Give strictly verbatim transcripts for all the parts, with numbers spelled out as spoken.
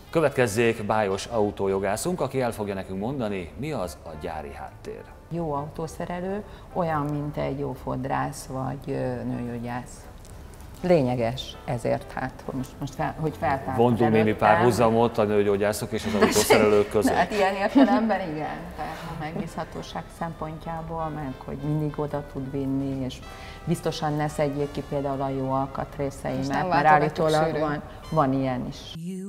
Következzék Bájos autójogászunk, aki el fogja nekünk mondani, mi az a gyári háttér. Jó autószerelő olyan, mint egy jó fodrász vagy nőgyógyász. Lényeges ezért, hát, hogy most, most fel, hogy feltártam. Vontunk némi párhuzamot a nőgyógyászok és az autószerelők között. Hát ilyen értelemben igen, tehát a megbízhatóság szempontjából, meg hogy mindig oda tud vinni, és biztosan ne szedjék ki például a jó alkatrészeimet, mert állítólag van, van ilyen is.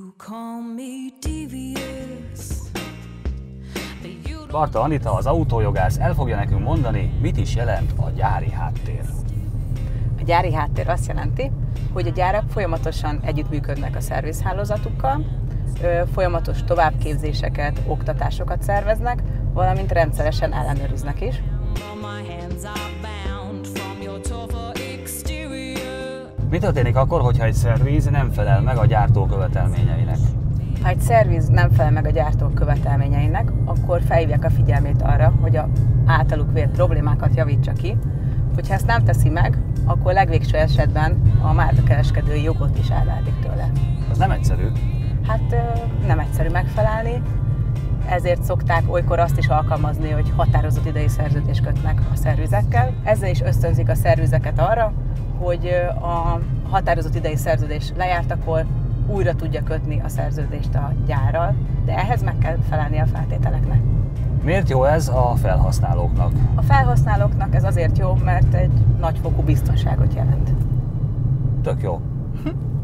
Barta Anita, az autójogász el fogja nekünk mondani, mit is jelent a gyári háttér. A gyári háttér azt jelenti, hogy a gyárak folyamatosan együttműködnek a szervizhálózatukkal, folyamatos továbbképzéseket, oktatásokat szerveznek, valamint rendszeresen ellenőriznek is. Mi történik akkor, hogyha egy szerviz nem felel meg a gyártó követelményeinek? Ha egy szerviz nem felel meg a gyártó követelményeinek, akkor felhívják a figyelmét arra, hogy a általuk vélt problémákat javítsa ki. Hogyha ezt nem teszi meg, akkor legvégső esetben a márkakereskedői jogot is elvehetik tőle. Az nem egyszerű. Hát nem egyszerű megfelelni, ezért szokták olykor azt is alkalmazni, hogy határozott idei szerződést kötnek a szervizekkel. Ezzel is ösztönzik a szervizeket arra, hogy a határozott idei szerződés lejártakor újra tudja kötni a szerződést a gyárral, de ehhez meg kell felelni a feltételeknek. Miért jó ez a felhasználóknak? A felhasználóknak ez azért jó, mert egy nagyfokú biztonságot jelent. Tök jó.